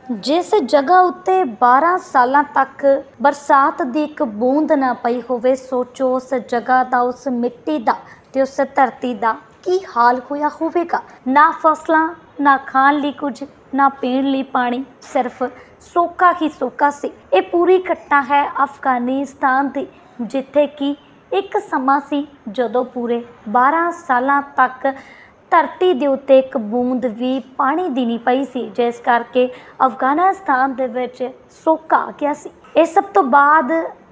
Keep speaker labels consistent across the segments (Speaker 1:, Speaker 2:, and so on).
Speaker 1: जिस जगह उत्ते 12 सालों तक बरसात की एक बूंद ना पई होवे, सोचो उस जगह का, उस मिट्टी का ते उस धरती का की हाल होया होवेगा। ना फसलां, ना खाण लई कुछ, ना पीण लई पानी, सिर्फ सोका ही सोका सी। ये पूरी घटना है अफगानिस्तान की, जिथे कि एक समा सी जदों पूरे 12 सालों तक धरती के उत्ते एक बूंद भी पानी दी नहीं पई सी, जिस करके अफगानिस्तान दे विच सोका आ गया सी। इस सब तो बाद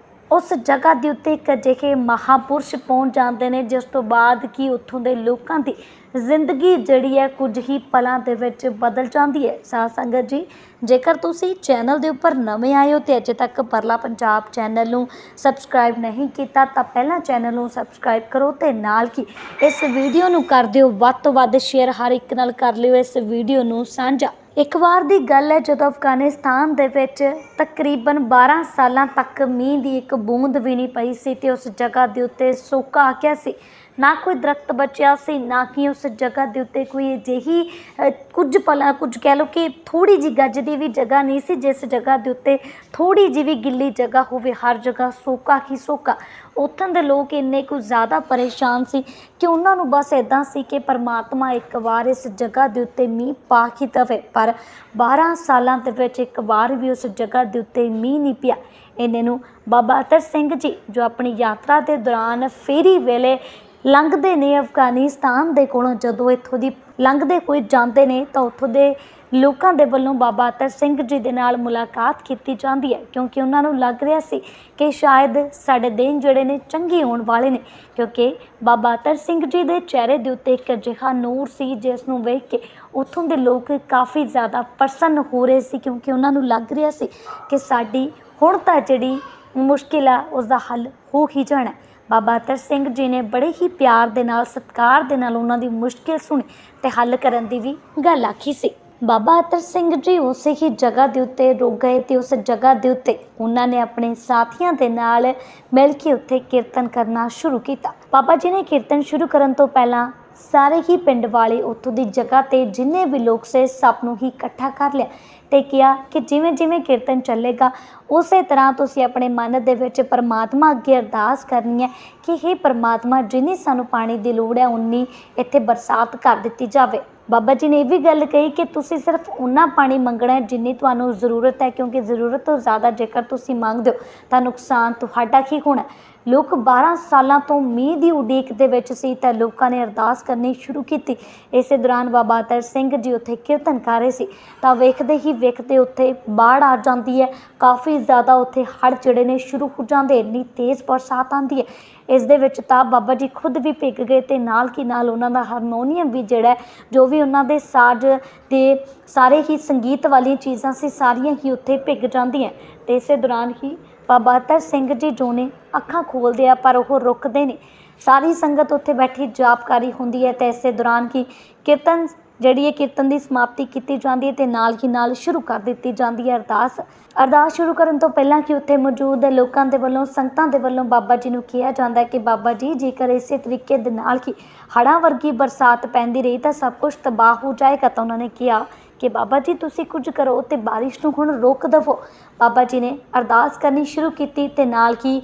Speaker 1: उस जगह के उत्ते एक अजिहे महापुरुष पहुंच जाते हैं, जिस तो बाद कि उत्थों के लोगों की जिंदगी जिहड़ी है कुछ ही पलों दे विच बदल जाती है। साध संगत जी, जेकर तुसी चैनल के उपर नवे आए हो तो अजे तक परला पंजाब चैनल नूं सबसक्राइब नहीं किया तो पहला चैनल नूं सबसक्राइब करो तो नाल ही इस वीडियो नूं कर दिओ वध तो वध शेयर, हर एक नाल कर लिओ इस वीडियो नूं साझा। एक बार की गल है जदों अफगानिस्तान दे विच तकरीबन 12 सालों तक मींह की एक बूंद भी नहीं पई सी ते उस जगह के उत्ते सोका आ गया सी। ना कोई दरख्त बचिया सी, ना कि उस जगह के उत्ते कोई अजिही कुछ पल कुछ कह लो कि थोड़ी जी गज की भी जगह नहीं सी, जिस जगह के उत्ते थोड़ी जी भी गिली जगह होवे, हर जगह सोका ही सोका। उत्थों के लोग इन्ने कुछ ज़्यादा परेशान सी कि उन्होंने बस इदां सी कि परमात्मा एक बार इस जगह के उत्ते मींह पा ही दवे, पर 12 सालों के विच एक बार भी उस जगह के उत्ते मींह नहीं पिया। इन्ने नूं बाबा अतर सिंह जी जो अपनी यात्रा के दौरान फेरी वेले लंघते ने अफगानिस्तान के कोलों, जदों इत्थों दी लंघते कोई जाते हैं तो उत्थों के लोगों के वलों बाबा अतर सिंह जी दे नाल मुलाकात की जाती है, क्योंकि उन्होंने लग रहा सी कि शायद साडे दिन जिहड़े ने चंगे होने वाले ने, क्योंकि बाबा अतर सिंह जी के चेहरे के उत्ते एक अजिहा नूर सी जिसनूं वेख के उत्थों के लोग काफ़ी ज़्यादा प्रसन्न हो रहे सी, क्योंकि उन्होंने लग रहा सी कि साडी हुण तां जिहड़ी मुश्किल आ उसका हल हो ही जाना। बाबा अतर सिंह जी ने बड़े ही प्यार दे नाल, सत्कार दे नाल उन्हां दी मुश्किल सुनी ते हल करन दी भी गल आखी सी। बाबा अतर सिंह जी उस ही जगह के उत्ते रुक गए तो उस जगह के उत्ते उन्होंने अपने साथियों के नाल मिल के उत्थे कीर्तन करना शुरू किया। बाबा जी ने कीर्तन शुरू करन तो पहला सारे ही पिंड वाले उत्थों की जगह ते जिन्ने भी लोग से सब नूं ही इकट्ठा कर लिया ते किया कि जिवें जिवें कीर्तन चलेगा उस तरह तुसी अपने मन दे विच परमात्मा अगे अरदास करनी है कि हे परमात्मा, जिन्नी सानूं पानी की लोड़ है उन्नी इत्थे बरसात कर दित्ती जावे। बाबा जी ने यह भी गल कही कि तुसी सिर्फ उन्ना पानी मंगना है जिन्नी तुहानूं जरूरत है, क्योंकि जरूरत तो ज़्यादा जेकर तुसी मंगदे हो तां नुकसान तुहाडा ही होना। लोग 12 सालों तो मींह की उड़ीक दे विच सी तां लोकां ने अरदास करनी शुरू की। इस दौरान बाबा अतर सिंह जी उत्थे कीर्तन कर रहे सी तां वेखदे ही वेखदे उत्थे बाढ़ आ जाती है, काफ़ी ज़्यादा उत्थे हड़ जिहड़े ने शुरू हो जाते, इन्नी तेज़ बरसात आती है। इस दे विच तां बाबा जी खुद भी पिघ गए ते नाल की नाल उन्हां दा हारमोनीअम भी जिहड़ा जो भी उन्हां दे साज ते सारे ही संगीत वाली चीज़ां सी सारियां ही उत्थे पिघ जांदियां। ते इस दौरान ही बाबा अतर सिंह जी जो ने अखां खोलते हैं पर वह रुकते नहीं, सारी संगत उत्थे बैठी जापकारी होंदी है। तो इस दौरान ही कीर्तन जिहड़ी है कीर्तन की समाप्ति की जाती है तो नाल ही नाल शुरू कर दी जाती है अरदास। अरदास शुरू करन तो पहलां कि उत्थे मौजूद लोगों के वलों, संगतां दे वलों बाबा जी नूं कहा जाता है कि बाबा जी जेकर इस तरीके दे नाल ही हड़ां वर्गी बरसात पैंदी रही तो सब कुछ तबाह हो जाएगा। तो उन्होंने कहा कि बाबा जी तुसी कुछ करो तो बारिश नूं हुण रोक दवो। बाबा जी ने अरदास करनी शुरू की ते नाल ही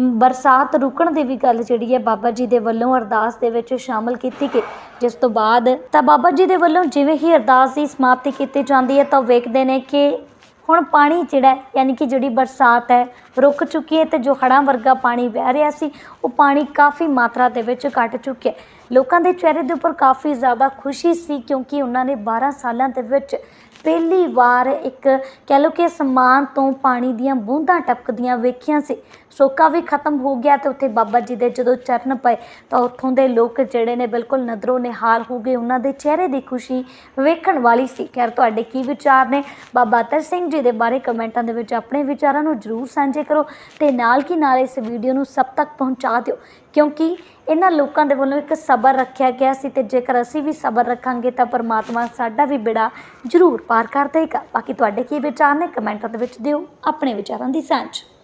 Speaker 1: बरसात रुकण दी भी गल जिहड़ी है बाबा जी दे वल्लों अरदास दे विच शामिल की गई। जिस तो बाद तां बाबा जी दे वल्लों जिवें ही अरदास की समाप्ति की जाती है तो वेखदे ने कि हुण पानी जिहड़ा यानी कि जिहड़ी बरसात है रुक चुकी है, तो जो हड़ां वर्गा पानी बह रहा सी वो पानी काफ़ी मात्रा दे विच घट चुकिया। लोगों के चेहरे के उपर काफ़ी ज़्यादा खुशी सी, क्योंकि उन्होंने 12 सालों के विच पहली बार एक कह लो कि आसमान तो पानी दियां बूंदां टपकदियां वेखियां सी। सोका भी खत्म हो गया तो उत्थे बाबा जी दे जदों चरण पए तो उत्थों के लोग जिहड़े ने बिल्कुल नज़रों निहाल हो गए, उन्हां दे चेहरे की खुशी वेखण वाली सी। खैर तुहाडे की विचार ने बाबा अतर सिंह जी के बारे कमेंटां दे विच अपने विचारां नूं जरूर साझे करो ते नाल की नाल इस वीडियो नूं सब तक पहुँचा दिओ, क्योंकि इन्हां लोकां दे वल्लों एक सबर रखिया गया सी ते जेकर असीं भी सबर रखांगे तो परमात्मा साडा भी बेड़ा जरूर पार कर देगा। बाकी तुहाडे की विचार ने कमेंटां दे विच दिओ अपने विचारां दी सांझ।